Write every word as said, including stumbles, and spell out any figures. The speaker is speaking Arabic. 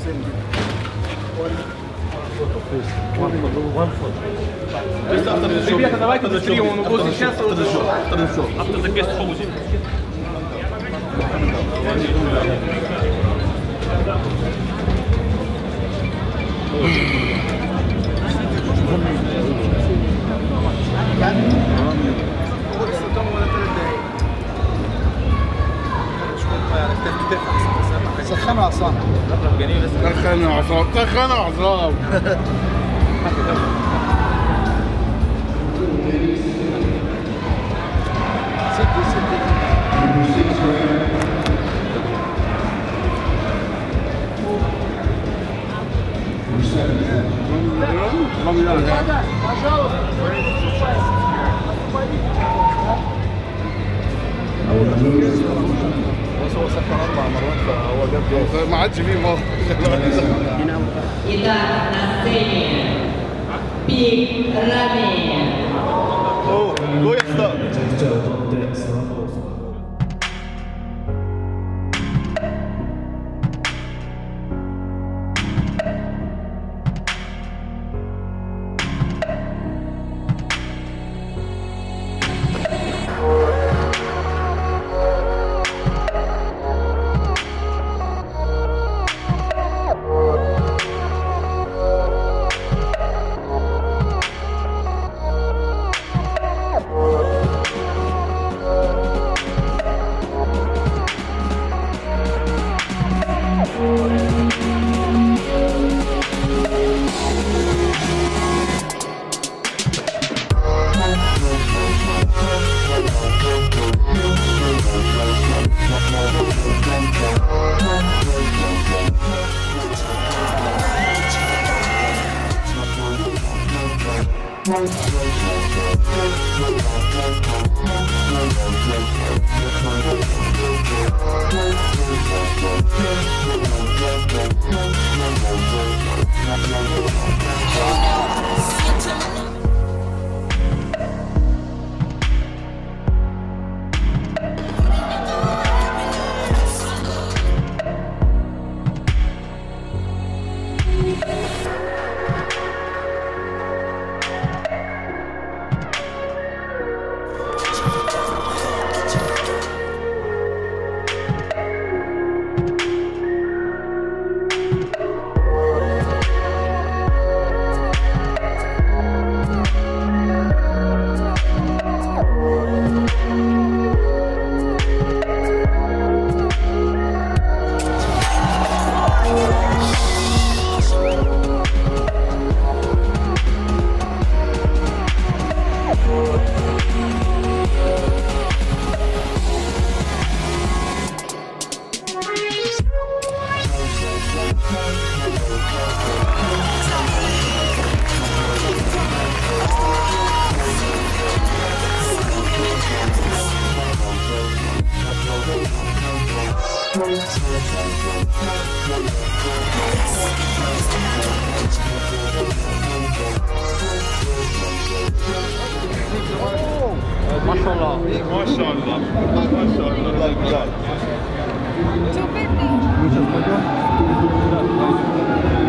Just after the show. Ребята, давайте быстрее, он вот сейчас After the show. After the show. After the guest house. سخنوا عصام سخنوا عصام سخنوا عصام سدي سدي هو سخن اربع مرات فهو جاب ما عادش فيه موقف. Итак, на сцене Big Ramy. اوه جوه ستار. ما شاء الله ما شاء الله ما شاء الله. Muchas gracias.